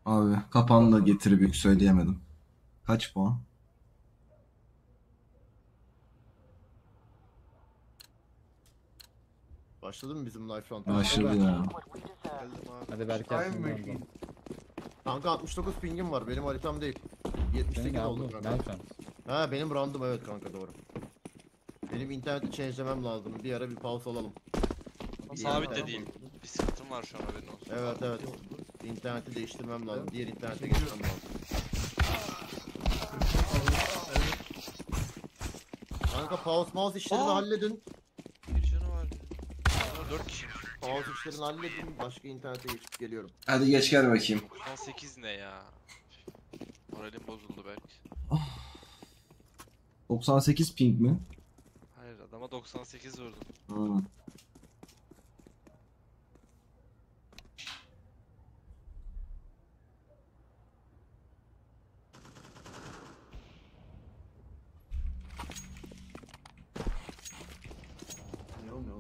Abi kapağını da getirip söyleyemedim. Kaç puan? Başladı mı bizim life round? Başladı ya. Geldim abi. Hadi belki Ay aklımdan mı? ondan. Kanka 69 pingim var. Benim haritam değil. Senin 78 oldu aldın. kanka. Ben şu an. Ha benim roundum, evet kanka, doğru. Benim interneti change'lemem lazım. Bir ara bir pause alalım. Sabit de değil. Bir sıkıntım var şu an, haberin olsun. Evet evet. İnterneti değiştirmem lazım. Diğer internete geçmem lazım. Kanka pause mouse işlerini Aa! halledin. Bir canı var. 4 kişi. Pause işlerini halledin. Başka internete geçip geliyorum. Hadi geç gel bakayım. 98 ne ya? Moralim bozuldu belki. 98 ping mi? Hayır, adama 98 vurdum. Ha. Ne olmuyor?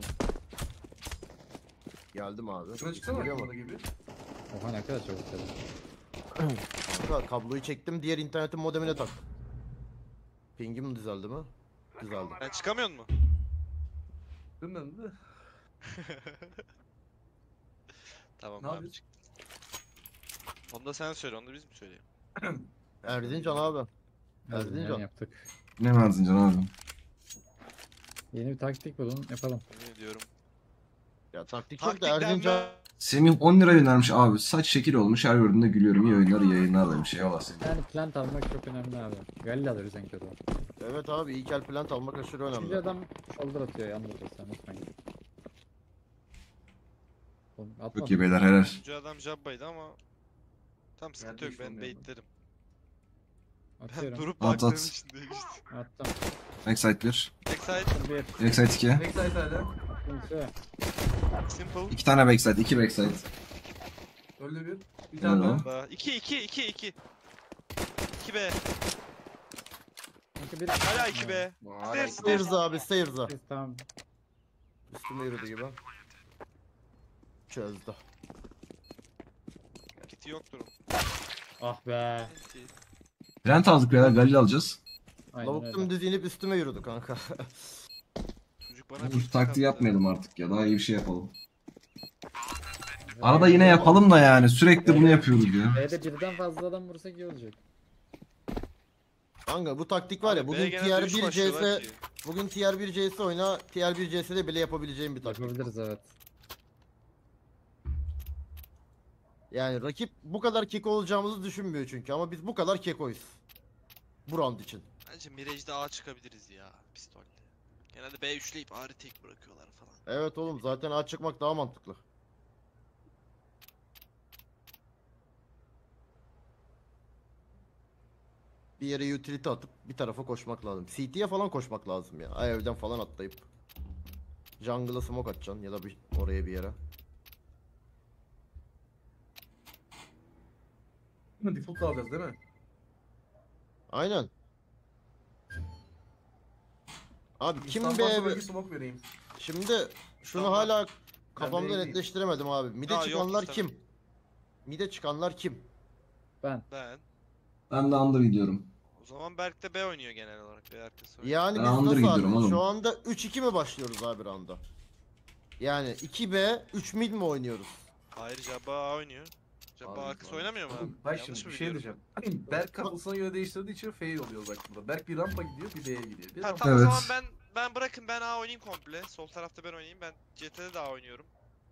Geldim abi. Şuna çıksana Geliyor mu? bak gibi. Oha ne kadar çabuk tabii. Kanka kabloyu çektim. Diğer internetin modemine tak. Pingim düzeldi mi? Düzeldi. Sen çıkamıyor mu? Bilmem de. Tamam Ne abi, yapıyorsun? çık. Onu da sen söyle, onu da biz mi söyleyelim? Erzincan abi. Erzincan Erzincan. yaptık. Ne verdin can abi? Yeni bir taktik bulun yapalım. Yemin ediyorum. Ya taktik çok da Taktiklenme. Erzincan. Semih 10 lira göndermiş abi. Saç şekil olmuş. Her gördüğümde gülüyorum. İyi oyunlar, iyi yayınlar demiş. Eyvallah Semih. Yani plant almak çok önemli abi. Galil alırız en kötü. Evet abi, ilkel plant almak aşırı Üçüncü önemli. adam shoulder atıyor yalnız sen unutmayın. Oğlum, atma. Çok iyi beyler helal. Üçüncü adam Jabba'ydı ama tam sıkıntı yok, Nerede ben iş baitlerim. Ben Atıyorum. durup At, baktığım at. için değişti. Attım. Backside 1. Backside, Bir. Backside 2. Backside hala. İkincisi. simple. 2 tane backside. 2 backside. Öldü bir. Bir Helal tane lan. daha. 2 2 B. İki bir. Hala 2 B. Stairs, stairs. Stairs abi, Stairs'a. Tamam. Üstüme yürüdü gibi. Çözdü. Kiti yoktur. Ah be. Rent aldık beyler. Galil alacağız. Aynen Lavuk öyle. dümdüz inip üstüme yürüdü kanka. Çocuk bana Bu bir taktiği attı. yapmayalım artık ya. Daha iyi bir şey yapalım. Arada yine yapalım da yani. Sürekli bunu yapıyoruz ya. B'de birden fazla adam vursak iyi olacak. Kanka bu taktik var ya, Abi, bugün B'ye genelde üç TR1 başlıyorlar CS ki. bugün TR1 CS oyna, TR1 CS'de bile yapabileceğim bir taktik. Yapabiliriz evet. Yani rakip bu kadar keko olacağımızı düşünmüyor çünkü, ama biz bu kadar kekoyuz. Bu round için. Bence Mirage'de A çıkabiliriz ya pistolle. Genelde B üçleyip A'yı tek bırakıyorlar falan. Evet oğlum, zaten aç çıkmak daha mantıklı. Bir yere utility atıp bir tarafa koşmak lazım. CT'ye falan koşmak lazım ya. Ay, evden falan atlayıp. Jungle'a smoke atacaksın ya da bir oraya bir yere. Default alacağız değil mi? Aynen. Abi kim İstanbul be? sonra bir smoke vereyim. Şimdi şunu Tamam. hala kafamda B'ye gideyim. netleştiremedim abi. Mide Aa, yok, çıkanlar istemem. kim? Mide çıkanlar kim? Ben. Ben. Ben de under gidiyorum. O zaman Berk de B oynuyor genel olarak. B arkası oynuyor. Yani Ben biz under nasıl gidiyorum abi? oğlum. Şu anda 3-2 mi başlıyoruz abi rounda? Yani 2B, 3 mid mi oynuyoruz? Hayır, Jabba A oynuyor. Jabba Abi, arkası abi. oynamıyor mu abi? Oğlum, Bak Yanlış şimdi mı bir şey biliyorum? diyeceğim. Berk kafasına göre değiştirdiği için fail oluyor bak burada. Berk bir rampa gidiyor, bir B'ye gidiyor. Bir Ha rampa- tamam, Evet. o zaman ben bırakın, ben A oynayayım komple. Sol tarafta ben oynayayım. Ben CT'de de A oynuyorum.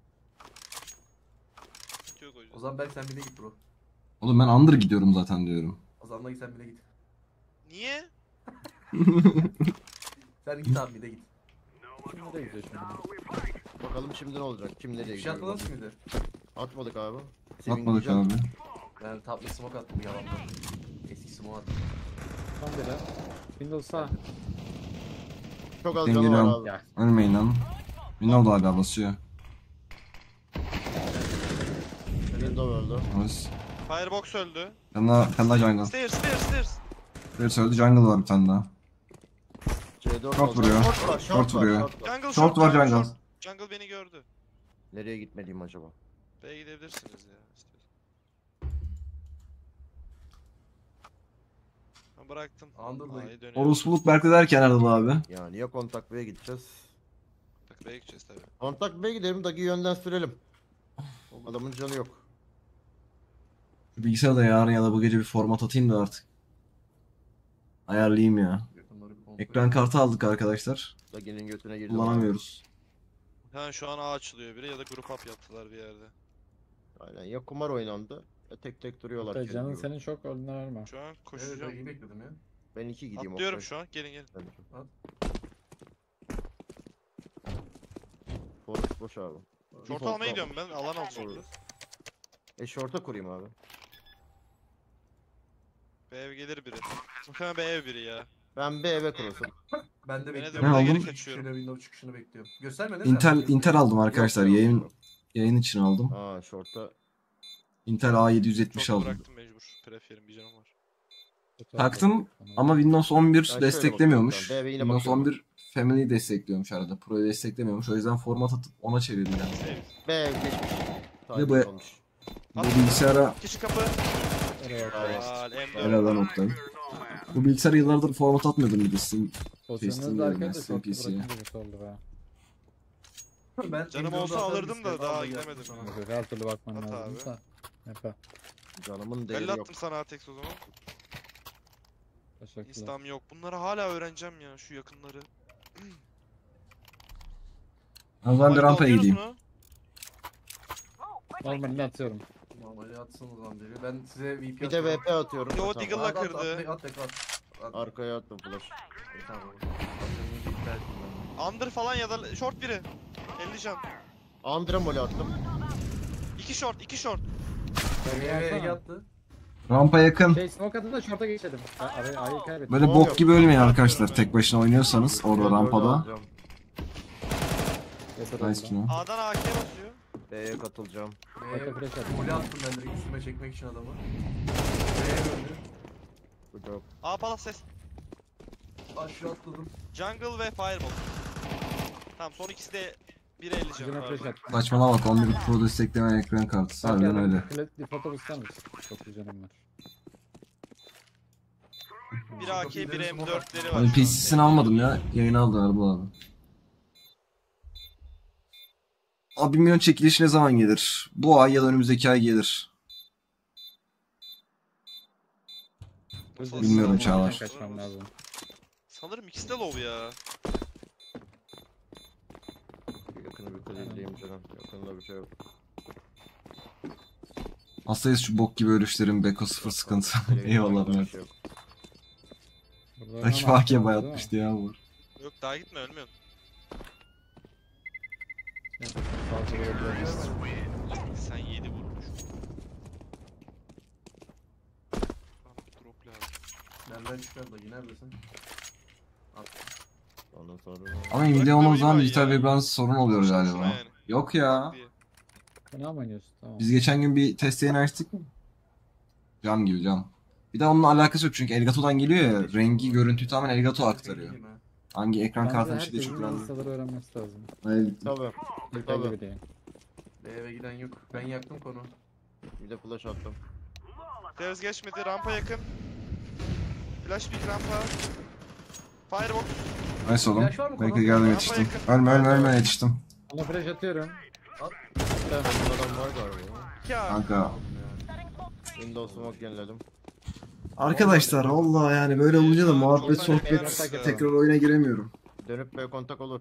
Sıkıntı yok o yüzden. O zaman Berk sen bile git bro. Oğlum ben under gidiyorum zaten diyorum. O zaman da git sen bile git. Niye? Sen git abi bile git. Kim nereye gidiyor şimdi? Bakalım şimdi ne olacak? Kim nereye Bir şey gidiyor? atmadınız mıydı? Atmadık abi. Atmadık Sevineceğim. abi. Ben tatlı smoke attım yalandan. Eski smoke attım. Tam biri. Windows sağ. Çok az Ben canı var geliyorum. abi. Ya. Ölmeyin lan. Windows hala basıyor. Window öldü. Evet. Firebox öldü. Bir tane daha jungle. Stairs. Bir öldü jungle var bir tane daha. C4 Short oldu. vuruyor. Short var, Short var, vuruyor. short var. Jungle Short var jungle. Short. Jungle beni gördü. Nereye gitmeliyim acaba? B'ye gidebilirsiniz ya. istiyorsan. Ben bıraktım. Under'dayım. A'ya dönüyorum. Orospuluk Berk'te derken Erdal abi. Yani ya kontak B'ye gideceğiz. Bak B'ye gideceğiz tabii. Kontak B'ye gidelim, Dagi yönden sürelim. Adamın canı yok. Bilgisayarda yarın ya da bu gece bir format atayım da artık. Ayarlayayım ya. Yakınları bir kontrol Ekran kartı aldık arkadaşlar. Dagi'nin götüne girdi. Kullanamıyoruz. Ha şu an A açılıyor biri ya da grup up yaptılar bir yerde. Aynen, ya kumar oynandı ya tek tek duruyorlar. Hatta kendi canın gibi. senin çok önüne verme. Şu an Evet, koşacağım. iyi bekledim ya. Ben 2 gideyim. Atlıyorum Oktay. şu an. Gelin gelin. Forest boş abi. Short almaya gidiyorum ben. Alan alacağım. Olur. Short'a kurayım abi. B ev gelir biri. Muhtemelen B ev biri ya. Ben bir eve kurasım. Ben de Ben de bekliyorum. burada geri aldım? kaçıyorum. Şöyle window çıkışını bekliyorum. Gösterme ne Intel aldım arkadaşlar. Yok, yok, Yayın yok. yayın için aldım. Aa short'a. Intel A770 Çok aldım. bıraktım mecbur. Preferim bir canım var. Taktım ama Windows 11 şöyle desteklemiyormuş. bakıyorum, ben yine Windows bakıyorum. 11 Family destekliyormuş arada. Pro'yu desteklemiyormuş. O yüzden format atıp ona çevirdim yani. Save. B ev geçmiş. Ne bu- Olmuş. Bu bilgisayara Kişi kapı. Evet. Aa, M4. helal lan Oktay. Bu bilgisayara yıllardır format atmıyordum bir de Steam. Pozisyonunuz Teslim da diyorum arkadaşlar ben, çok PC'ye. bırakınca bir sordu be. Ben Canım Windows'u olsa atarım alırdım da istedim, daha al da gelsin gidemedim. sana. Yok, her türlü bakman At lazım abi. da. Yapar. Canımın değeri Belli yok. attım sana Atex o zaman. Teşekkürler. İslam yok. Bunları hala öğreneceğim ya şu yakınları. Ama ben de Halde rampaya alıyoruz gideyim. mu? Normalde atıyorum. Normali atsınız lan biri. Ben size VP Bir de atıyorum. VP atıyorum. Yo, Tamam. Deagle'la At, at, kırdı. at. Arkaya attım flash. Tamam. Atıyorum, VP atıyorum. Under falan ya da short biri. 50 can. Andremol'e attım. 2 short, 2 short. B'ye Alsana. yattı. Rampa yakın. Şey smoke atın da short'a geçelim. Ayı kaybettim. Böyle Tamam, bok yok. gibi ölmeyin arkadaşlar. Tek başına oynuyorsanız orada Böyle rampada. alacağım. Yeter Nice oldu. Tuna. A'dan AK'ye basıyor. B'ye katılacağım. B'ye Flash attım. golü attım ben direkt üstüme çekmek için adamı. B'ye döndü. Good job. A palas ses. Aşağı atladım. Jungle ve Fireball. Tamam son ikisi de 1'e 50 can. Yüzüne flash pardon. attım. Saçmalama bak 11 Pro desteklemeyen ekran kartı. Harbiden öyle. Bir foto ister misin? Çok güzelim var. Bir AK, bir M4'leri var. Hani PC'sini almadım ya. Yayını aldı Erdal abi. Abi 1 milyon çekiliş ne zaman gelir? Bu ay ya da önümüzdeki ay gelir. Bilmiyorum Çağlar. Kaçmam lazım. Sanırım ikisi de low ya. Yakını bir kılıyım canım. Yakında bir şey yok. Hastayız şu bok gibi ölüşlerin Beko 0 sıkıntı. Eyvallah Yakında bir Mert. şey yok. Burada Rakip oynamam hakiye lazım, değil mi? bayatmıştı ya bu. Yok daha gitme ölmüyorsun. Salça verebiliriz. Sen 7 vurmuş. Tamam, drop lazım. Benden çıkar da neredesin? Ondan sonra... Ama Nvidia olan zaman Bırakma dijital ya. vibrans sorun oluyor Boşuna galiba. yani. Yok ya. Diye. Fena mı oynuyorsun? Tamam. Biz geçen gün bir test yayını açtık mı? Cam gibi cam. Bir de onunla alakası yok çünkü Elgato'dan geliyor ya. Rengi, görüntüyü tamamen Elgato aktarıyor. Hangi ekran kartı bir şey de çok herkesin önemli. listeleri öğrenmesi lazım. Hayır, Tabii. İlk Tabii. gibi değil. Eve giden yok. Ben yaktım konu. Bir de flash attım. Stairs geçmedi, rampa yakın. Flash pick rampa. Firebox. Nice oğlum. Flash var mı? Belki geldim yetiştim. Ölme yetiştim. Ona flash atıyorum. Burada adam var galiba. Ya. Kanka. Windows smoke yeniledim. Arkadaşlar valla yani böyle olunca da muhabbet Çok sohbet önemli. tekrar oyuna giremiyorum. Dönüp B kontak olur.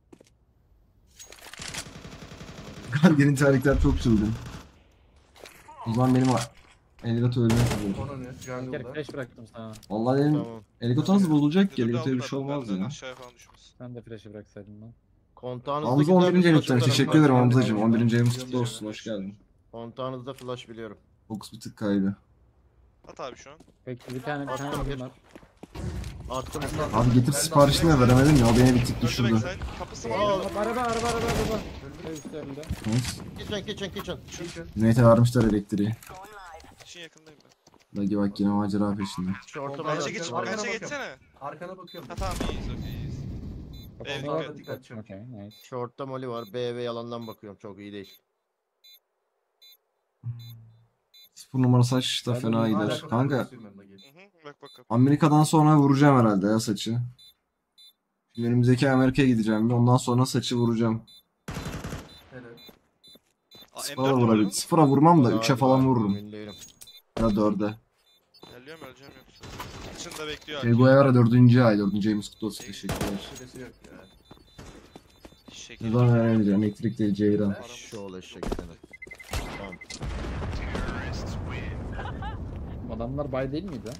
Garger'in terlikler çok çılgın. O zaman benim Elgato ölmek üzere. Konu ne? Bir kere Jungle'da. flash bıraktım sana. Vallahi benim Tamam. Elgato nasıl bozulacak ki? Dur, Elgato'ya bir aldım şey zaten, olmaz benden ya. aşağıya falan düşmez. Ben de flash'ı bıraksaydım ben. Kontağınızda Hamza güzel 11. bir ayın flash lütfen. atarım Teşekkür ben. ederim Hamzacığım. 11. ayımız kutlu olsun. Hoş geldin. Kontağınızda flash biliyorum. Fokus bir tık kaydı. At abi şu an. Peki bir tane Attım bir bir. var. Attım. Abi getir siparişini de veremedim ya. O beni bir tık Öldü düşürdü. backside. Kapısı var. Araba. Şey üstlerinde. Nice. Kitchen. Nate'e vermişler elektriği. İşin yakındayım ben. Bagi bak yine macera peşinde. Şortum Bence Kanka var. geç, Arkana kanka bakıyorum. geçsene. Arkana bakıyorum. Ha tamam iyiyiz iyiyiz. Evet, Kafamda dikkat. dikkat çek. Okey nice. Short'ta molly var. B ve yalandan bakıyorum. Çok iyi değil. 0 numara saç da Ben de fena hala gider. Hala Kanka kafamda Bak bakalım. Amerika'dan sonra vuracağım herhalde ya saçı. Şimdi önümüzdeki Amerika'ya gideceğim. Ondan sonra saçı vuracağım. Evet. Sıfıra da vurabilirim. Sıfıra vurmam da 3'e falan vururum. Emin değilim. Ya da 4'e. Geliyorum öleceğim yoksa. Kıçın da bekliyor. Bu ara 4. ay. 4. ayımız kutlu olsun. Teşekkürler. Süresi yok ya. Şekil. Neden veremeyeceğim? Elektrik değil Ceyran. Şu ol eşek seni. Tamam. Adamlar bay değil miydi?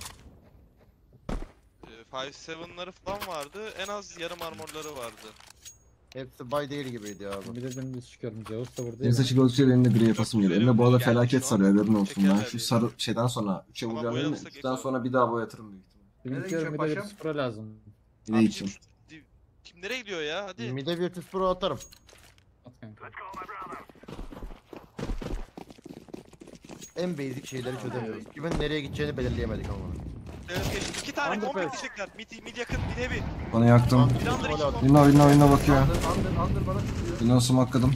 5-7'ları falan vardı. En az yarım armorları vardı. Hepsi bay değil gibiydi ya abi. Bir de dümdüz çıkıyorum. Zeus da burada Benim değil saçı mi? gördükçe elimde gri yapasım geliyor. Elimde bu arada Geldi felaket şu an. sarıyor haberin olsun. Ben Çekerler şu sarı şeyden sonra 3'e Ama vuracağım dedim mi? boyalısa 3'ten geç sonra bir daha boyatırım büyük ihtimalle. Bilmiyorum bir de paşam? bir sıfıra lazım. Bir de Abicim, için. Kim nereye gidiyor ya? Hadi. Mide Virtus Pro atarım. At kanka. En basic şeyleri çözemiyoruz. Kimin nereye gideceğini belirleyemedik ama. Evet, 2 tane Under komple press. diyecekler. Mid yakın, mid heavy. Bana yaktım. Bir under iki bomb. Window bakıyor. Under bana tutuyor. Window smoke'ladım.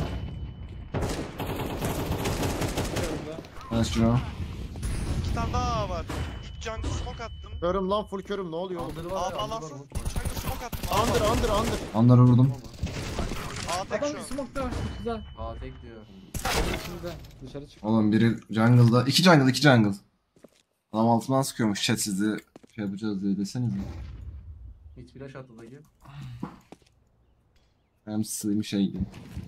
Nice Juno. 2 tane daha var. Deep jungle smoke attım. Körüm lan full körüm ne oluyor oğlum? Under var ya. Aa Under var. bağlansın. unutma. Jungle smoke attım. Under. Onları vurdum. Aa tek Adam şu an. smoke'ta. Güzel. Aa tek diyor. İçinde. Dışarı çık. Oğlum biri jungle'da. 2 jungle. Adam altından sıkıyormuş chat sizi şey yapacağız diye desenize. Hiç flash attı da gibi. Hem sığım şey gibi.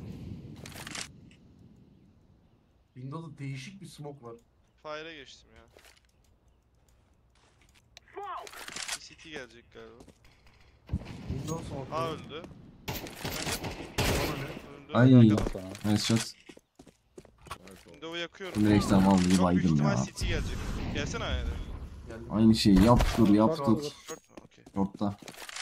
Windows'da değişik bir smoke var. Fire'e geçtim ya. Bir CT gelecek galiba. Windows smoke. Aa öldü. Öldü. Ay. Bakalım sonra. Nice shot. Window'u yakıyorum. Şimdi eksen vallahi Çok büyük baydım ihtimal ya. CT gelecek. Gelsene aynen. Geldi. Aynı şeyi yaptık. Short mu? Okey. Short'ta.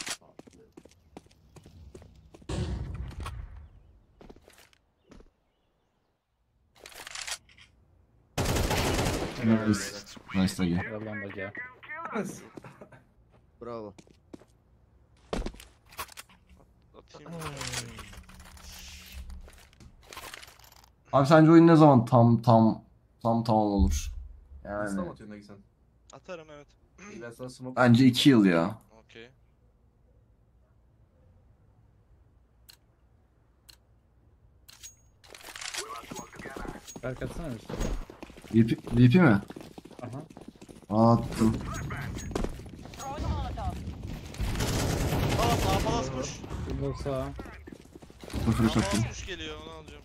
Nice. Nice Tagi. Oradan bak ya. Bravo. Atayım. Abi sence oyun ne zaman tamam olur? Nasıl Yani atıyorsun Nagi sen? Atarım evet. Ben sana smoke. bence 2 yıl ya. Okey. Berk atsana bir şey. VP mi? Aha. Attım. Palas, palas kuş. Windows sağa. Sıfırı çaktım. Palas kuş geliyor onu alacağım.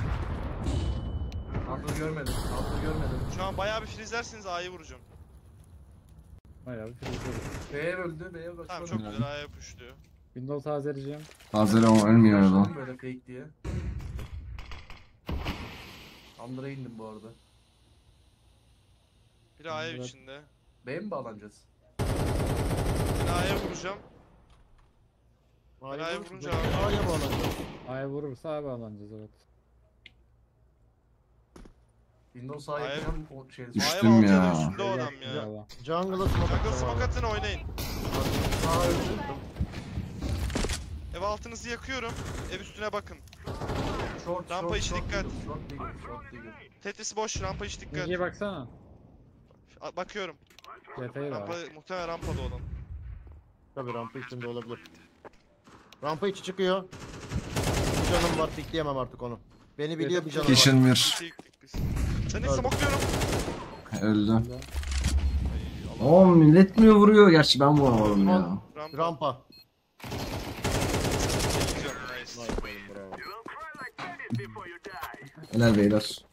Under görmedim. Under görmedim. Şu an bayağı bir frizlersiniz A'yı vuracağım. Bayağı bir freeze. B'ye öldü. B'ye bak. Tamam çok güzel A'ya pushluyor. Windows tazeleyeceğim. Tazeli ama ölmüyor adam. Böyle fake diye. Under'a indim bu arada. Biri A'ya Evet. içinde. B'ye mi bağlanacağız? Ben A'ya vuracağım. A'ya vurunca abi. abi. A'ya bağlanacağız. A'ya vurursa A'ya bağlanacağız evet. Windows sağa Ay- yakacağım. O şey. A'ya Düştüm bağlanacağız ya. üstünde o adam ya. Bravo. Jungle'a smoke Jungle atacağım smoke abi. atın oynayın. Sağa öldü. Ev altınızı yakıyorum. Ev üstüne bakın. Short, Rampa short, içi short dikkat. deagle, Short deagle, short deagle. Tetris boş, rampa iç dikkat. İkiye baksana. Bakıyorum. GT'ye de Rampa, var. muhtemelen rampada olan. Tabii rampa içinde olabilir. Rampa içi çıkıyor. Bir canım var pikleyemem artık onu. Beni biliyor bir canım var. Kitchen 1. İki yıktık biz. Sen de smokluyorum. Öldü. Oğlum millet mi vuruyor? Gerçi ben vuramadım ya. Rampa. Rampa. Gidiyorum, nice. Bravo. Helal beyler.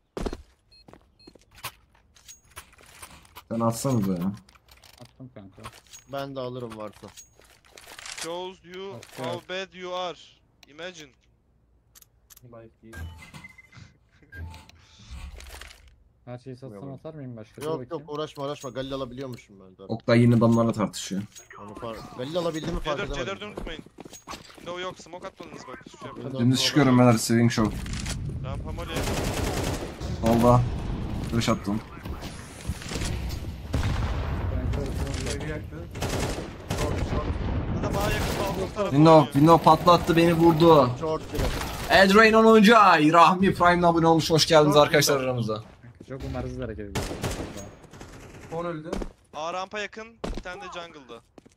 Sen atsanıza ya. Attım kanka. Ben de alırım varsa. Shows you Okay. how bad you are. Imagine. Life değil. Her şeyi satsam Bilmiyorum. atar mıyım başka? Dur Yok bakayım. yok uğraşma. Galil alabiliyormuşum ben zaten. Oktay yine adamlarla tartışıyor. Onu Galil alabildiğimi fark C4, C4'ü edemedim. unutmayın. No yok, smoke atmadınız bak. Hiçbir şey yapmadım. Dümdüz çıkıyorum beyler. Saving show. Rampa molly. Solda. Dış attım. Ben şöyle Nagi yaktı. Short, short. Adam A yakın balkon tarafı Window patlattı beni vurdu. Short bile. Eldrain 10. ay. Rahmi Prime'la abone olmuş. Hoş geldiniz arkadaşlar aramıza. çok umarsız hareket ediyor. Fon öldü. A rampa yakın, bir tane de jungle'da.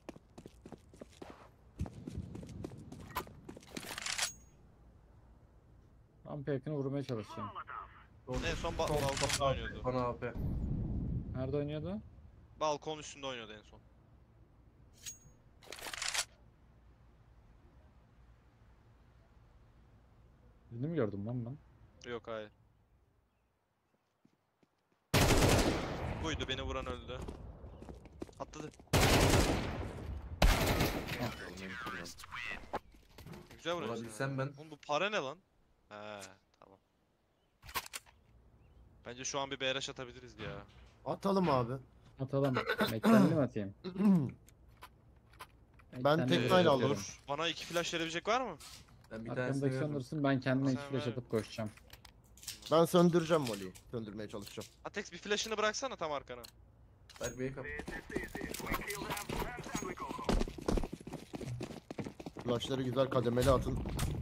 Rampa yakını vurmaya çalışacağım. En son Sol, balkonda sol, oynuyordu. Bana AP. Nerede oynuyordu? Balkon üstünde oynuyordu en son. Birini mi gördüm lan ben? Yok hayır. Buydu, beni vuran öldü. Atladı. Güzel vuruyorsun. Vurabilsem ben. Oğlum bu para ne lan? He tamam. Bence şu an bir BRH atabiliriz ya. Atalım abi. Atalım. Mektenli mi atayım? Ben Mektenli tek bir line şey alırım. atıyorum. Bana 2 flash verebilecek var mı? Ben bir tanesini Arkamdaki veririm. söndürsün, ben kendime Sen iki flash ver. atıp koşacağım. Ben söndüreceğim Molly'yi. Söndürmeye çalışacağım. Atex bir flash'ını bıraksana tam arkana. Berk Bey'i kap. Flashları güzel kademeli atın.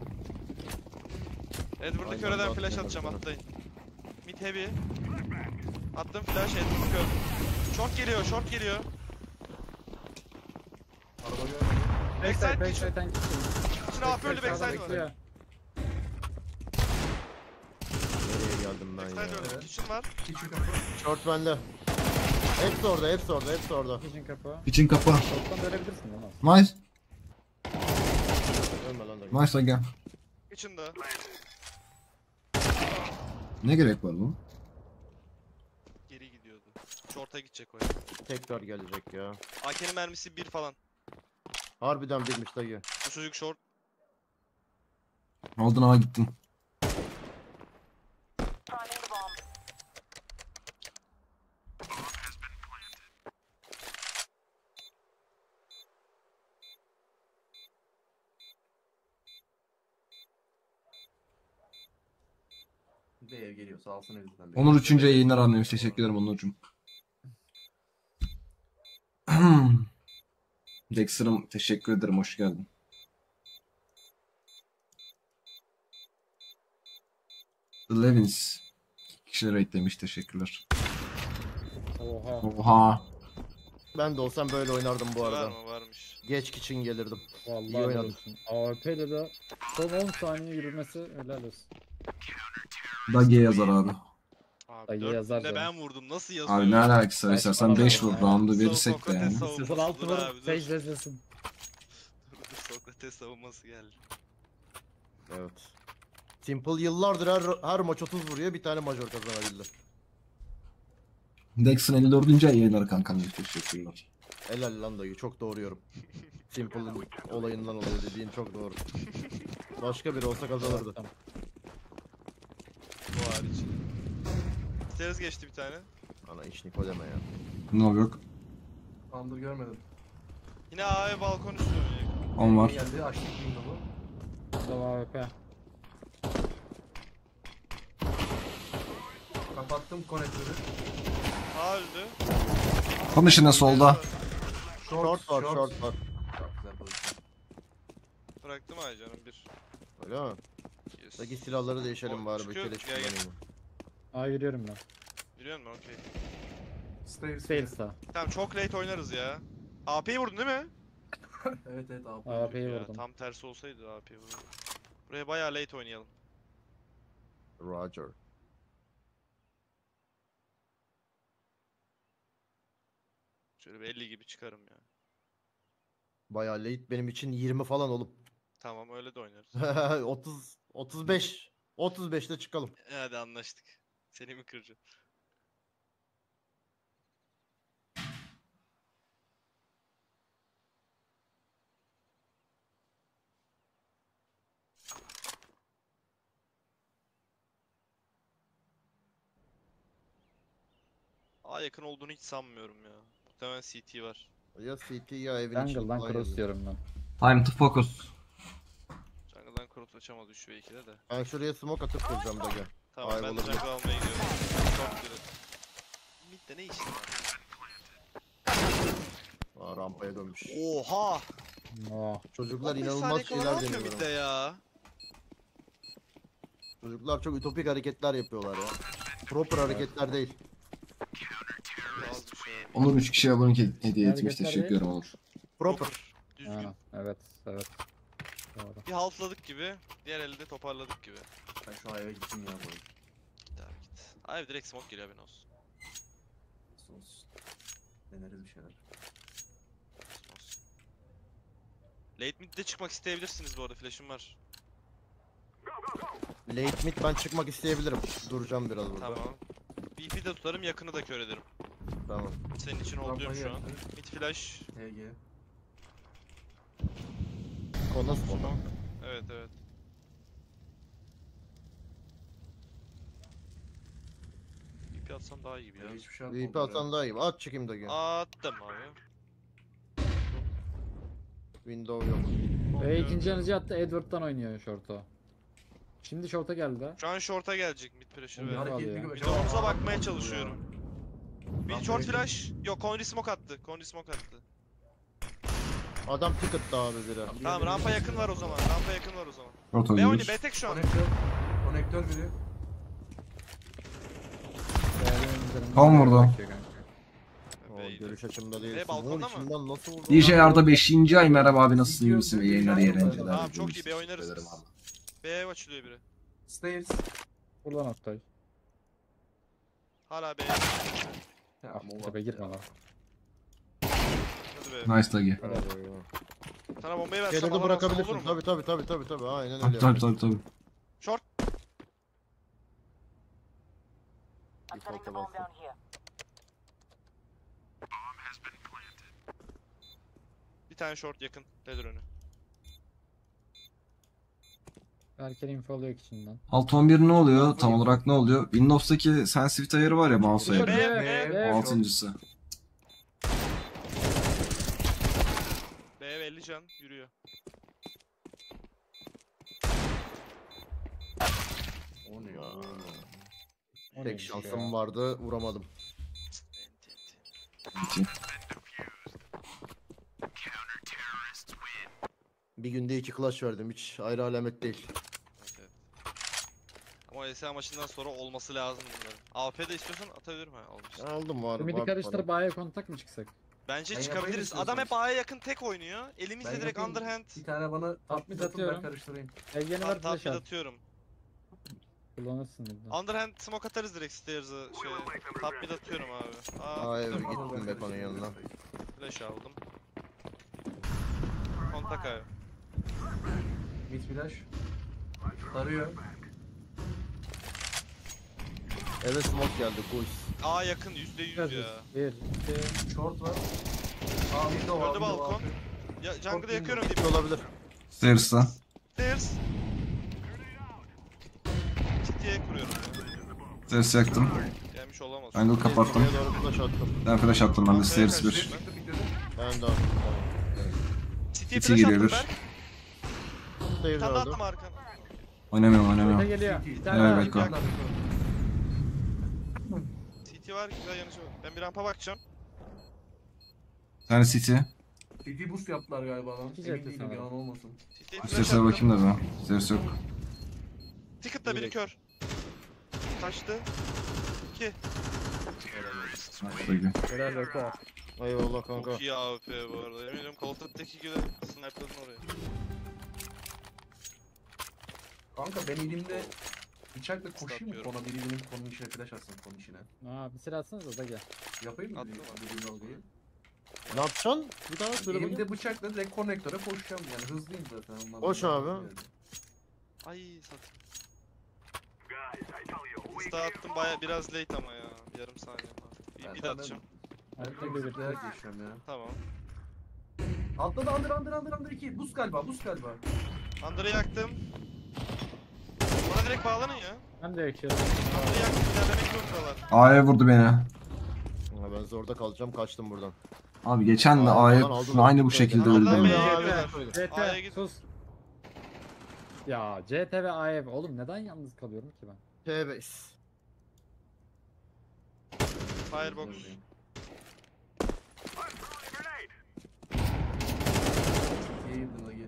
Evet burada Aynen, köreden dağıtın flash yanları atacağım, sana. atlayın. Mid heavy. Attım flash, Edward kör. Short geliyor, short geliyor. Araba görmedim. Backside kitchen. Backside'den gitsin. Kitchen AP öldü, backside var. Bekliyor. Nereye geldim ben Backside ya? öldü, kitchen var. Küçük kapı. Short bende. Hepsi orada, hepsi orada, hepsi orada. Kitchen kapı. İçin kapı. Short'tan dönebilirsin lan. Nice. Ölme lan da. Nice again. Kitchen'da. Ne gerek var bu? Geri gidiyordu. Short'a gidecek o. Tekrar gelecek ya. AK'nin mermisi 1 falan. Harbiden birmiş dayı. Bu çocuk short. Aldın ağa gittim. B'ye geliyorsa alsın elinden. Onur 3. yayınlar anlıyoruz. Teşekkür ederim Onurcuğum. Dexter'ım teşekkür ederim. Hoş geldin. The Levins. 2 kişi rate demiş. Teşekkürler. Oha. Oha. Ben de olsam böyle oynardım bu Var arada. mı? Varmış. Geç için gelirdim. Vallahi İyi helal oynadın. olsun. AWP ile de son 10 saniye yürümesi helal olsun. Dage yazar abi. Abi Dayı 4 yazar de canım. ben vurdum. Nasıl yazıyor? Abi ne alakası var? Beş İstersen falan 5 var vur. ya. Round'u verirsek de Sokrates yani. savunması. Sıfır altı Dur vur. abi, dur. Sage izlesin. Dur, Sokrates savunması geldi. Evet. Simple yıllardır her maç 30 vuruyor, bir tane major kazanabildi. Dex'in 54. ay yayınları kankam. Teşekkürler. Helal lan dayı, çok doğru yorum. Simple'ın olayından oluyor dediğin çok doğru. Başka biri olsa kazanırdı. Tamam. Bu hariç. Stairs geçti bir tane. Ana hiç Niko deme ya. No yok. Under görmedim. Yine A'ya balkon üstü oynayacak. 10 var. Geldi açtık window'u. Burada AWP. Kapattım konektörü. A öldü. Tam dışında solda. Short var, short var. Çok güzel pozisyon. Bıraktım ay canım bir. Öyle mi? Yes. Peki silahları değişelim bari, bir Çıkıyor, keleş gel, gel. kullanayım. A giriyorum ben. Biliyor musun? Okey. Stairs. Sales'ta. Tamam çok late oynarız ya. AP'yi vurdun değil mi? Evet evet abi. AWP'yi Ya, vurdum. tam tersi olsaydı AP'yi vurdum. Buraya bayağı late oynayalım. Roger. Şöyle bir 50 gibi çıkarım ya. Bayağı late benim için 20 falan olup. Tamam öyle de oynarız. 30, 35. 35'te çıkalım. Hadi anlaştık. Seni mi kıracağım? A yakın olduğunu hiç sanmıyorum ya. Muhtemelen CT var. Ya CT ya evin içi. Jungle'dan cross diyorum ben. Time to focus. Jungle'dan cross açamaz 3 ve 2'de de. Ben şuraya smoke atıp kuracağım da gel. Tamam Ay, ben de olabilir. jungle almaya gidiyorum. Çok güzel. Mid'de ne işin var? Aa, rampaya dönmüş. Oha! Oh. Çocuklar 15 inanılmaz saniye kala ne şeyler yapıyor deniyor. mid'de ya? Çocuklar çok ütopik hareketler yapıyorlar ya. Proper hareketler değil. Şimdi az bir şey Onur 3 kişiye abonelik hediye Nerede etmiş. göster Teşekkür be? ederim Onur. Proper. Düzgün. Ha, evet. Doğru. Bir haltladık gibi. Diğer elde toparladık gibi. Ben şu aya gittim ya bu arada. Git abi git. Abi direkt smoke geliyor haberin olsun. Olsun olsun. Deneriz bir şeyler. Olsun. Late mid'de çıkmak isteyebilirsiniz bu arada. Flash'ım var. Late mid ben çıkmak isteyebilirim. Duracağım biraz burada. Tamam. BP de tutarım, yakını da kör ederim. Tamam. Senin için holdluyorum şu an. geldi. Mid flash. HG. Konu spota. Evet evet. BP atsam daha iyi gibi ya. Hiçbir şey VP yapmadım. atan daha iyi. At çıkayım da gün. Attım abi. Window yok. Ve ikinci yanıcı attı. Edward'dan oynuyor short'a. Şimdi short'a geldi. Şu an short'a gelecek mid pressure Oğlum, ve. hareketli ya. gibi. Bir de omuza bakmaya çalışıyorum. Lan Bir short böyle- flash. Yok, Conry smoke attı. Conry smoke attı. Adam ticket'ta abi biri. Tamam, rampa yakın var o zaman. Rampa yakın var o zaman. Short B oyunu, oynuyoruz. B tek şu an. Konektör. Konektör biri. Tam vurdu. O B'ydi. görüş açımda değil. E, balkonda mı? içinden nasıl vurdu? DJ Arda 5. ay merhaba abi nasılsın iyi misin ve yayınları iyi eğlenceler. Tamam, çok iyi, diliyoruz. bir oynarız Teşekkür biz. ederim abi. B açılıyor biri. Stairs. Buradan Oktay. Hala B. Ya, Ah, Mova. tepe girme lan. Hadi B. Nice Dagi. Sana bombayı versem Şeyleri de alamazsam olur bırakabilirsin. mu? Tabi. Aynen öyle. Tabii. Short. Default'a bastım. Bir tane short yakın. Nedir önü? Erken info alıyor içinden. Alt 11 ne oluyor? Tam olarak ne oluyor? Windows'taki sensitivity ayarı var ya mouse B, ayarı. B. Altıncısı. B 50 can yürüyor. O ne ya? O Tek neymiş şansım ya? vardı vuramadım. Enti. İki. Bir günde 2 clutch verdim. Hiç ayrı alamet değil. Evet, evet. Ama ESA maçından sonra olması lazım bunların. AWP de istiyorsan atabilirim ha, olmuş. Aldım var. Midi var karıştırıp A'ya kontak mı çıksak? Bence Ben çıkabiliriz. yapayım Adam hep istiyorsan. A'ya yakın tek oynuyor. Elimizde Ben direkt yapayım. underhand. Bir tane bana top mid atın atıyorum. ben karıştırayım. Evgeni Tam ver top flash mid at. atıyorum. Kullanırsın burada. Underhand smoke atarız direkt stairs'a şey. Top mid atıyorum abi. Aa evet Tamam. gittim Beko'nun yanına. Flash aldım. Kontak abi. Mid flash. Tarıyor. Eve smoke geldi. Cool. A yakın %100 ya. Bir, iki. Short var. Aa window var. Öldü balkon. Ya jungle'ı yakıyorum Bir dip. olabilir. Stairs'ta. Stairs. City'ye kuruyorum. Stairs yaktım. Gelmiş olamaz. Jungle kapattım. Buraya doğru flash attım. Ben flash attım ben de stairs 1. Çıktı bitirdim. Ben de attım. Tamam. City'ye City flash giriyor attım bir. Berk. Bir Stairs tane daha öldü. attım arkana. Oynamıyorum. Öte geliyor. Bir tane Evet, daha. Beko. CT var, güzel yanıcı var. Ben bir rampa bakacağım. Bir tane City. CT boost yaptılar galiba lan. İki Emin jet değilim sanırım. yalan olmasın. CT'ye flash Stairs'e attım. bakayım da ben. Stairs yok. Ticket'ta biri Direkt. kör. Kaçtı. 2. Dagi. Helal Beko. Eyvallah kanka. Çok iyi AWP bu arada. Yemin ediyorum Call of Duty'deki gibi sniper'ladın oraya. Kanka ben elimde bıçakla koşayım mı Stop kona birinin konunun içine flash atsın konun içine. Aa bir silah atsanıza da gel. Yapayım mı Attım dediğim dalgayı? Ne yapacaksın? Bir daha söyle bakayım. Elimde bıçakla direkt konnektöre koşacağım yani hızlıyım zaten. ondan Koş sonra. abi. Ay satayım. Insta attım baya biraz late ama ya. Yarım saniye falan. Bir de atacağım. Ben Hadi tek bir zıplayarak geçiyorum ya. Tamam. Atladı under 2. Buz galiba. Under'ı yaktım. Bana direkt bağlanın ya. Ben de yakıyorum. Under'ı yaktım. İlerlemek zorundalar. A'ya vurdu beni. Ha, ben zorda kalacağım kaçtım buradan. Abi geçen de Aa, A'ya falan aldılar. aynı bu şekilde Aldılar öldüm B'ye ya. geliyorlar. A'ya CT git. sus. Ya CT ve AF oğlum neden yalnız kalıyorum ki ben? T-base. Firebox. Yayıldı lagi.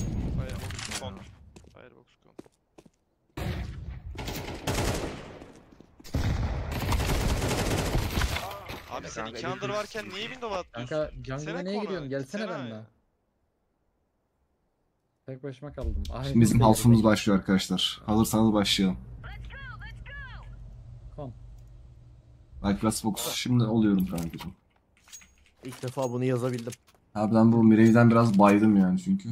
Firebox con. Firebox con. Abi sen kanka, 2 under varken niye window atlıyorsun? Kanka jungle'a Gitsene neye kona, gidiyorsun? Gelsene gitsene benimle. A'ya. Tek başıma kaldım. Ay, Şimdi bizim nasıl halfımız yedim? başlıyor arkadaşlar. Hazırsanız başlayalım. Kon. Like Plus Box şimdi oluyorum kankacığım. İlk defa bunu yazabildim. Abi ben bu Mirey'den biraz baydım yani çünkü.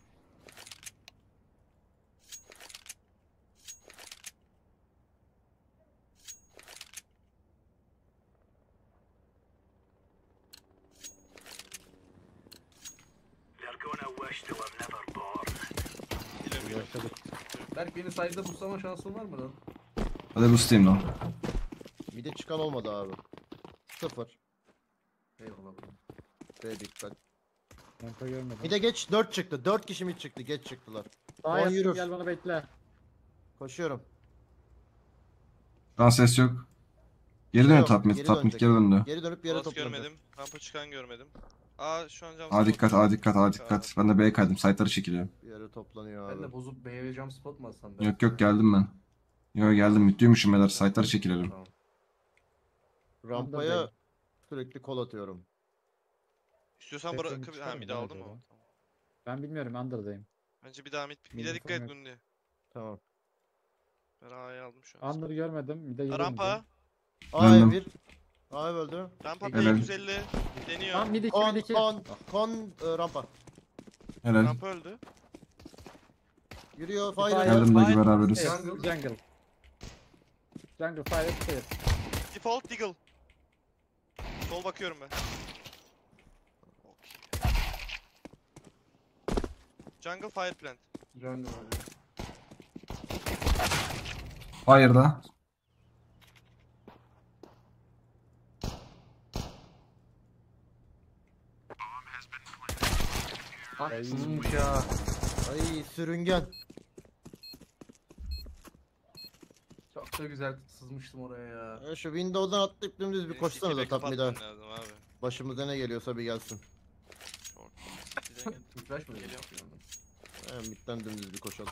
Bilemiyorum. Yaşadık. Berk beni side'da boostlama şansın var mı lan? Hadi boostayım lan. Bir de çıkan olmadı abi. 0. Eyvallah. B dikkat. Kanka görmedim. Bir de geç 4 çıktı. 4 kişi mi çıktı? Geç çıktılar. Sağa on yattım, yürür. gel bana bekle. Koşuyorum. Şu an ses yok. Geri Şey dönüyor yok, top mid. geri Top mid dönecek. geri döndü. Geri dönüp yere Palas toplanacak. görmedim. Rampa çıkan görmedim. Aa şu an cam A dikkat, A dikkat, A dikkat. Ben de B'ye kaydım. Site'ları çekiliyor. Yere toplanıyor Ben abi. de bozup B'ye jump spot mu atsam? Yok yok geldim ben. Yok geldim. Mütlüymüşüm beyler. Site'ları çekilelim. Tamam. Rampaya Under'dayım. sürekli kol atıyorum. İstiyorsan Tekrar bırakıp çıkar ha mı mid lan aldım acaba? o. Tamam. Ben bilmiyorum, under'dayım. Bence bir daha mid'e Mid'e dikkat et yok. bunu diye. Tamam. Ben A'yı aldım şu an. Under görmedim. Bir de yürüyorum. Rampa. A'ya Döndüm. 1. A'ya öldü. Rampa Helal. P150 deniyor. Tamam mid 2 Kon mid 2. rampa. Helal. Rampa öldü. Yürüyor Fire. fire. Geldim dayı beraberiz. Jungle. Jungle fire fire. Default Deagle. Sol bakıyorum ben. Okey. Jungle Fire Plant. Jungle öyle. Fire'da. Haksızmış ya. Ay sürüngen. Çok da güzel sızmıştım oraya ya. Ya şu window'dan atlayıp dümdüz bir Benim koşsana da CT tap backup bir daha. atmam lazım abi. Başımıza ne geliyorsa bir gelsin. Short. CT'den gel. Flash mı Geliyor. He midden dümdüz bir koşalım.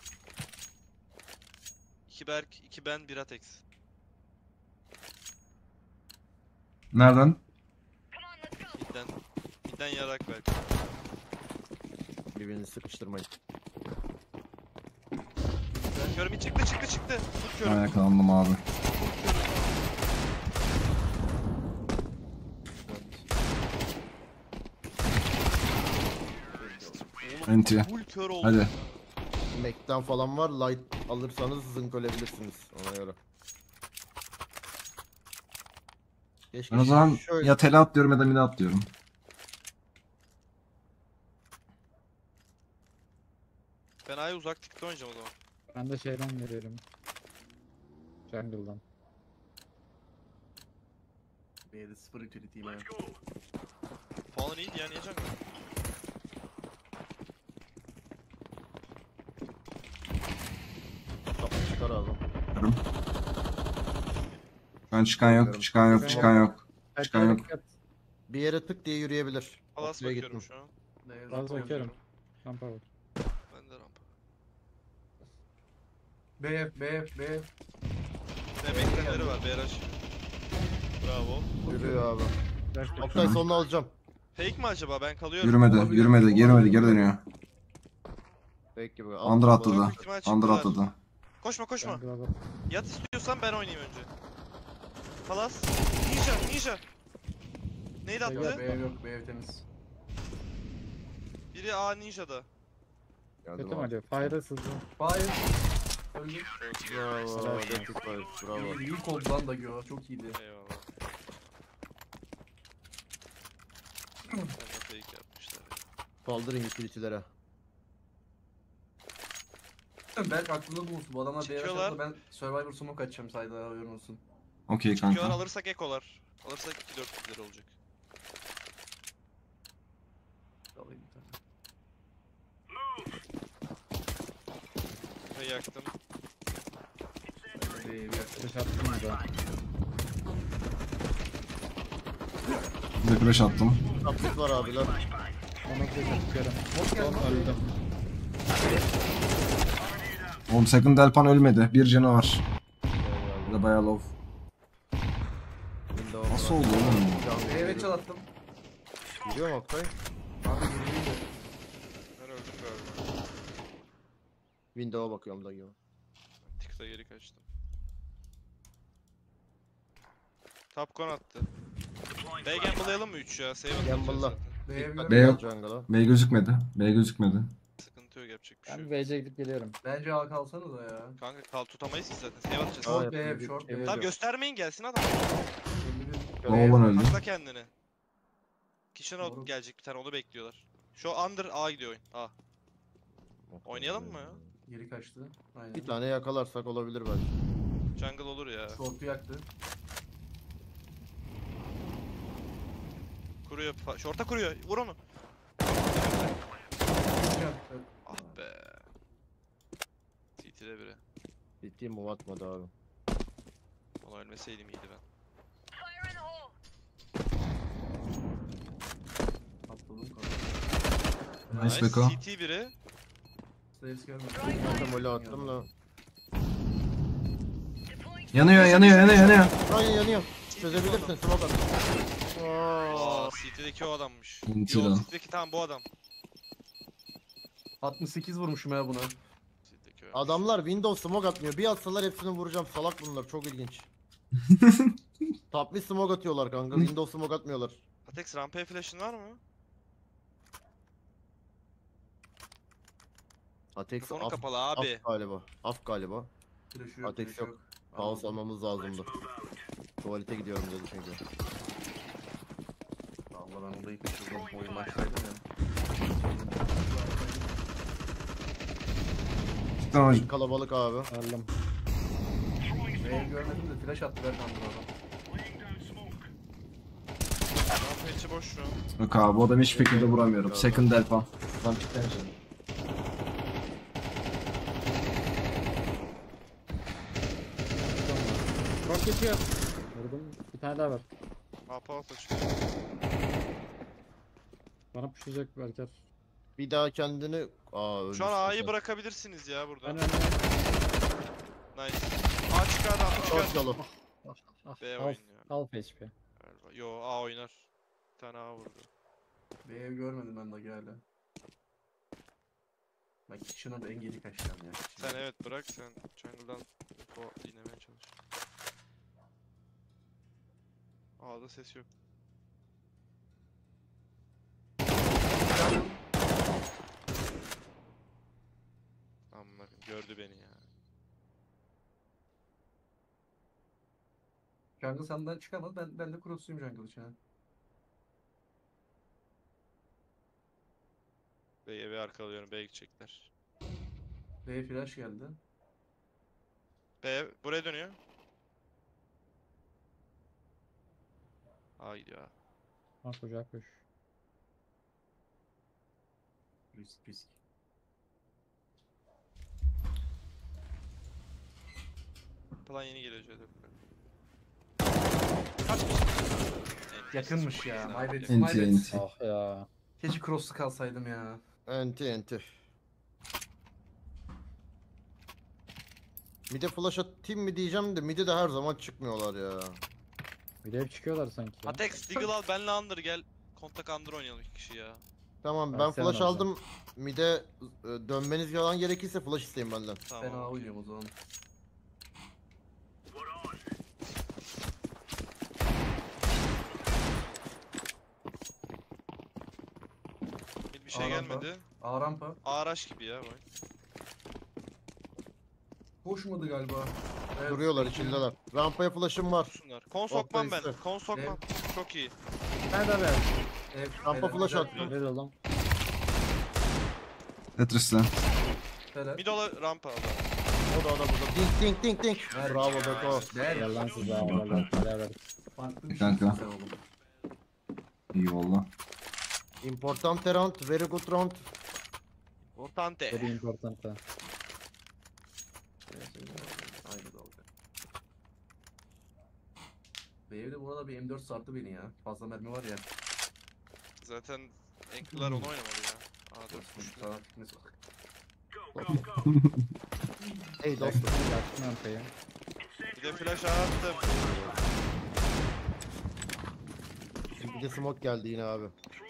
2 Berk, 2 ben, 1 Atex. Nereden? Midden. Midden yarak Berk. Birbirini sıkıştırmayın. Körüm çıktı. Tut Ben körüm. yakalandım abi. Enti. Full kör oldu. Hadi. Mac'ten falan var. Light alırsanız zınk ölebilirsiniz ona göre. Keşke Ben o zaman şöyle... ya tele atlıyorum ya da mide atlıyorum. Ben A'ya uzak tıkta oynayacağım o zaman. Ben de şeyden veriyorum. Jungle'dan. B'de 0 utility'yim ya. Falan iyiydi ya niye jungle? Çıkar abi. Bakıyorum. Şu an çıkan yok, çıkan yok, çıkan yok. Çıkan yok. Dikkat. Bir yere tık diye yürüyebilir. Palas Ortaya bakıyorum gittim. şu an. B'ye Az rampa bakıyorum. oynuyorum. Rampa var. Ben de rampa. B. Ne bekleyenleri var BRH. Bravo. Yürüyor abi. Flash Oktay bekliyorum. sonunu alacağım. Fake mi acaba? Ben kalıyorum. Yürümedi, geri dönüyor. Peki bu. Under atladı. Büyük ihtimal Under çıktılar. atladı. Koşma. Jungle'a bak. Yat istiyorsan ben oynayayım önce. Palas. Ninja. Neydi Gel, attı? B yok. B temiz. Biri A Ninja'da. Geldim Kötü mü abi. alıyor? Fire'ı sızdı. Fire. Öldü. Bravo. Helal Epic fight, bravo. İyi oldu lan da Gyo. Çok iyiydi. Eyvallah. Sen de fake yapmışlar ya. Saldırın utility'lere. Berk aklında bulunsun. Bu adamlar B'ye Çıkıyorlar. ben Survivor smoke açacağım side'a haberin olsun. Okey Çıkıyorlar kanka. alırsak ekolar. Alırsak 2-4 kişiler olacak. Alayım bir tane. Ve yaktım. B'ye bir yaklaşık. Flash attım da. Bir de flash attım. Taplık var abiler. Ona flash atıyorum. Son öldüm. Oğlum Second Delpan ölmedi. Bir canı var. Bir Eyvallah. de bayağı low. Window Nasıl oldu oğlum? B'ye çalattım. Gidiyor mu Oktay? Abi gireyim de. Ben öldüm galiba. Window'a bakıyorum da gibi. Tıkta geri kaçtım. Top con attı. B gamble'layalım mı 3 ya? Save atacağız Gamble'la. zaten. B'ye Dikkat B göre. yok. Jungle'a. B gözükmedi. B gözükmedi. Sıkıntı yok, yapacak bir şey Ben yok. VC'ye gidip geliyorum. Bence A kalsanıza ya. Kanka kal tutamayız ki zaten. Save atacağız. Aa, Short yapayım, B, short B. Tamam göstermeyin, gelsin adam. 51. Oğlan öldü. Sakla kendini. Kitchen Doğru. out gelecek bir tane, onu bekliyorlar. Şu under A gidiyor oyun. A. Oynayalım mı ya? Geri kaçtı. Aynen. Bir tane yakalarsak olabilir belki. Jungle olur ya. Short'u yaktı. Kuruyor. Short'a kuruyor. Vur onu. Yaktı. Ah be. CT'de biri. Bittiğim bu atmadı abi. Ona ölmeseydim iyiydi ben. Atladım kanka. Nice Beko. CT biri. Slaves görmedim. Ben de mole attım da. Yanıyor yanıyor yanıyor yanıyor. Ay yanıyor. Çözebilirsin smoke at. Aa, CT'deki o adammış. İnti Yo, lan. CT'deki tamam bu adam. 68 vurmuşum ya buna. CT'deki o. Adamlar Windows smoke atmıyor. Bir atsalar hepsini vuracağım. Salak bunlar. Çok ilginç. Top bir smoke atıyorlar kanka. Windows smoke atmıyorlar. Atex rampaya flash'ın var mı? Atex Mikrofonu af, kapalı af abi. galiba. Af galiba. Flash'ı yok. Ateş flash'ı yok. Kaos almamız lazımdı. Tuvalete gidiyorum dedi çünkü. Allah ben odayı kaçırdım. Oyun başlaydı ya. Tamam. Kalabalık abi. Aldım. B'yi görmedim de flash attı ben sandım adam. Rampa içi boş şu an. Yok abi bu adamı hiçbir şekilde vuramıyorum. Second delta. Lan çıktı. Çok geçiyor. Vurdum. Bir tane daha var. Hapa hapa çıkıyor. Bana pushlayacak Berker. Bir daha kendini... Aa ölmüş. Şu an A'yı mesela. bırakabilirsiniz ya burada. Ben önüne. Nice. A çıkar, A Short çıkar. yolu. B Half, oynuyor. half HP. Galiba. Yo, A oynar. Bir tane A vurdu. B'yi görmedim ben de hala. Ben Kitchen'a da en geri kaçacağım ya. Sen evet bırak, sen jungle'dan info dinlemeye çalış. A'da ses yok. Amına koyayım, gördü beni ya. Jungle senden çıkamaz. Ben de cross'uyum jungle için. ha. B'ye bir arkalıyorum, B'ye gidecekler. B'ye flash geldi. B buraya dönüyor. A gidiyor A. Ha kucak kuş. Risk. Plan yeni geliyor şöyle. Yakınmış ya. My bad. Enti, My bad. enti. Ah ya. Keşke cross'lu kalsaydım ya. Enti. Mide flash atayım mı diyeceğim de mide de her zaman çıkmıyorlar ya. Bir de hep çıkıyorlar sanki. ya. Atex, Deagle al, benle Under gel. Kontak Under oynayalım iki kişi ya. Tamam ben Ben flash sevmem aldım. Mide dönmeniz yalan gerekirse flash isteyin benden. Tamam. Ben A okey. oynuyorum o zaman. Bir şey A rampa. gelmedi. A rampa. A rush gibi ya bak. Koşmadı galiba. Evet. Duruyorlar içindeler. Rampaya flash'ım var. Şunlar. Kon sokmam ben. ister. Kon sokmam. Çok iyi. Ben de ben. Evet, Rampa helal, flash güzel. attım. Red oldum. Tetris'le. Helal. Middle rampa aldı. O da burada. Ding. Ver. Bravo Beko. Ver. Yalan size havalar. Beraber. Farklı bir Kanka. şeysin sen oğlum. İyi valla. Importante round. Very good round. Importante. Very important ha. Aynı dalga. B'de burada bir M4 sardı beni ya. Fazla mermi var ya. Zaten Ankle'lar onu oynamadı ya. A4 Dostum güçlü. sana fitness bak. Hey dostum. Yaktım rampayı. Bir de flash A attım. Bir de smoke geldi yine abi.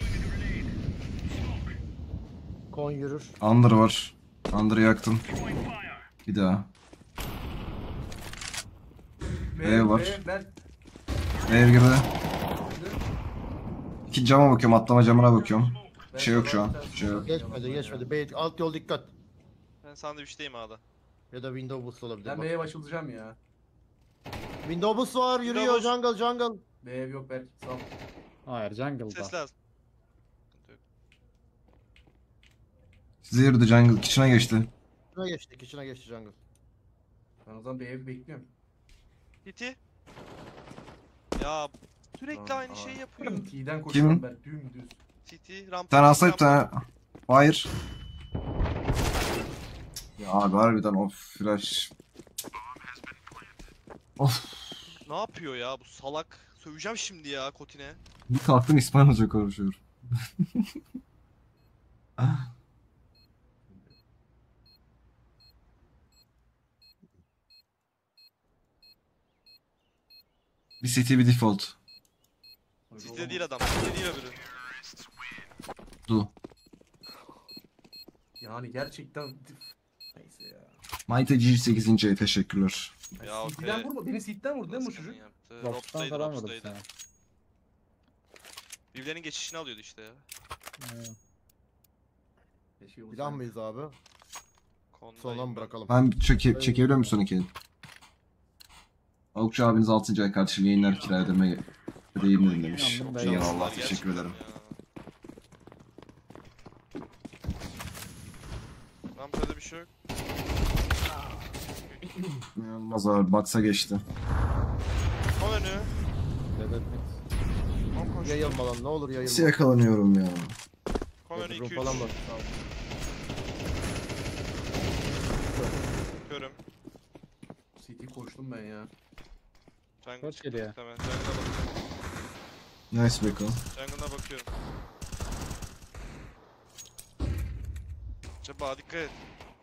Kon yürür. Under var. Under'ı yaktım. Bir daha. B var. Berk. Ev girdi. İki cama bakıyorum. Atlama camına bakıyorum. Bir şey yok şu an. Bir şey yok. Geçmedi. Bey alt yol dikkat. Ben sandviçteyim A'da. Ya da window boost olabilir. Ben Bak. B'ye açılacağım ya. Window boost var yürüyor Window boost. jungle. B ev yok Berk. Sal. Hayır jungle'da. Ses lazım. Sıkıntı yok. Size yürüdü jungle. Kitchen'a geçti. Kitchen'a geçti jungle. Ben o zaman B evi bekliyorum. Titi. Ya sürekli Tamam, aynı tamam. şeyi yapıyor. T'den koşuyorum Kimin? Berk. Dümdüz. Titi rampa. Bir tane asla bir rampa. tane. Fire. Ya abi harbiden of flash. Of. Ne yapıyor ya bu salak? Söveceğim şimdi ya Kotine. Bir kalktım İspanyolca konuşuyor. Bir city bir default. Titi değil adam. Titi değil öbürü. Du. Yani gerçekten... Neyse ya. Mighty G8. ay teşekkürler. Ya City'den vurma. Beni City'den vurdu değil mi bu çocuk? Robs'tan Robs'taydı, falan vurdu bir Robs'taydı. tane. Birbirlerinin geçişini alıyordu işte ya. Evet. Keşke olsaydı. Plan mıyız abi? Kondayım Sondan ben. bırakalım. Ben çekebiliyor muyum sonraki el? Avukçu abiniz 6. ay kardeşim yayınlar kira ödeme değil mi demiş. Yandım ben Avukçu yandım. eyvallah Gerçekten teşekkür ederim. ya. Rampada bir şey yok. İnanılmaz abi box'a geçti. Son önü. Dedet Kon koştu. Yayılma lan ne olur Nasıl yayılma. yakalanıyorum ya? Kon önü Bedroom 2-3. falan var. Körüm. City koştum ben ya. Jungle Koş çıktı geliyor. muhtemelen. Jungle'a bakıyorum. Nice Beko. Jungle'a bakıyorum. Acaba dikkat et.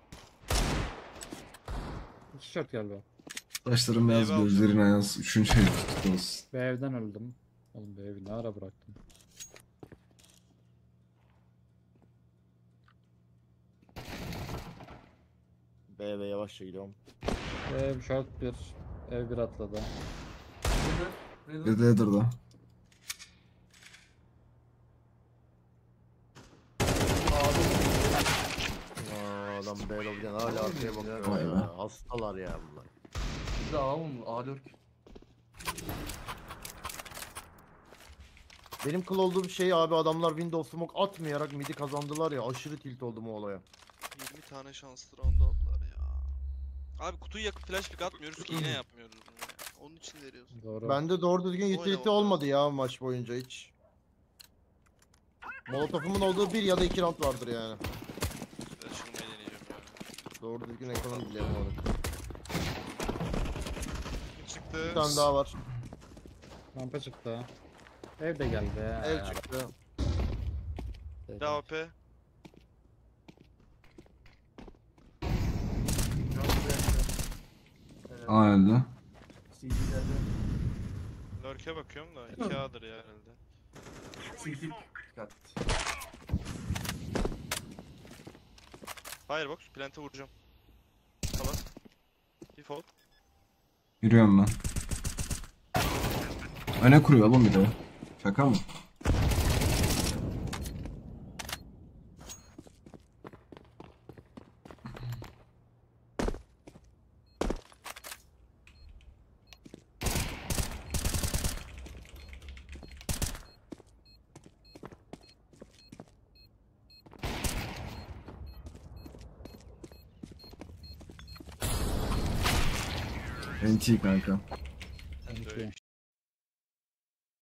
İki short galiba. Saçlarım beyaz Meyve gözlerin ayaz. 3. ay kutlu olsun. Bir evden öldüm. Oğlum bir evi ne ara bıraktım. B'ye yavaşça gidiyorum. Ev short bir. Ev bir atladı. Riddle. Deader'da. Aa, adam B lobiden hala arkaya bakıyor. Vay be. ya. Hastalar ya bunlar. Bir de A mı? A lurk. Benim kıl olduğum şey abi adamlar Windows Smoke atmayarak midi kazandılar ya aşırı tilt oldum o olaya. 20 tane şanslı round aldılar ya. Abi kutuyu yakıp flash pick atmıyoruz ki yine yapmıyoruz bunu ya. Onun için veriyoruz. Doğru. Bende doğru düzgün utility Oynama. olmadı ya maç boyunca hiç. Molotof'umun olduğu 1 ya da 2 round vardır yani. Açılmayı deneyeceğim ya. Doğru düzgün ekonomi bile yapamadık. Çıktı. Bir tane daha var. Rampa çıktı. Ev de geldi ya. Ev çıktı. AWP. Aa öldü. CT'lerde. Lurk'e bakıyorum da 2A'dır ya herhalde. CT. Dikkat. Firebox, plant'e vuracağım. Tamam. Default. Yürüyorum ben. Öne kuruyor oğlum bir de. Şaka mı? NT kanka.